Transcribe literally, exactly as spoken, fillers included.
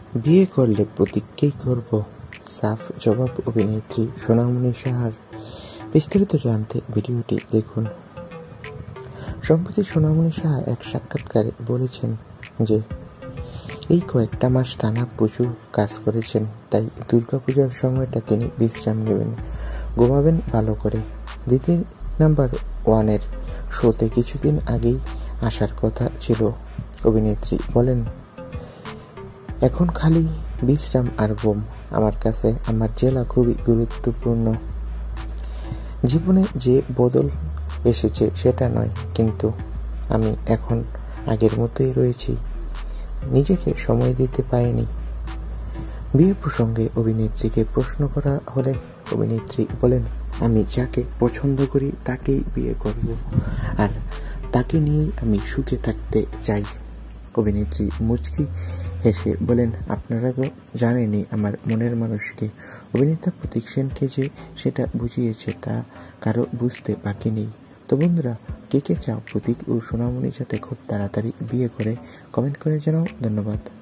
বিয়ে করলে প্রতীককেই করব, সাফ জবাব অভিনেত্রী সোনামণি সাহার। বিস্তারিত জানতে ভিডিওটি দেখুন। সম্প্রতি সোনামণি সাহা এক সাক্ষাৎকারে বলেছেন যে এই কয়েকটা মাস টানা প্রচুর কাজ করেছেন, তাই দুর্গাপূজার সময়টা তিনি বিশ্রাম নেবেন, ঘুমাবেন ভালো করে। দ্বিতীয় নাম্বার ওয়ানের শোতে কিছুদিন আগেই আসার কথা ছিল। অভিনেত্রী বলেন, এখন খালি বিশ্রাম আর ঘুম। আমার কাছে আমার জেলা খুবই গুরুত্বপূর্ণ। জীবনে যে বদল এসেছে সেটা নয়, কিন্তু আমি এখন আগের মতোই রয়েছি, নিজেকে সময় দিতে পারিনি। বিয়ে প্রসঙ্গে অভিনেত্রীকে প্রশ্ন করা হলে অভিনেত্রী বলেন, আমি যাকে পছন্দ করি তাকেই বিয়ে করব, আর তাকে নিয়েই আমি সুখে থাকতে চাই। অভিনেত্রী মুচকি হেসে বলেন, আপনারা তো জানেনই আমার মনের মানুষকে। অভিনেতা প্রতীক সেনকে যে সেটা বুঝিয়েছে তা কারো বুঝতে বাকি নেই। তো বন্ধুরা, কে কে চাও প্রতীক ও সোনামণি যাতে খুব তাড়াতাড়ি বিয়ে করে, কমেন্ট করে জানাও। ধন্যবাদ।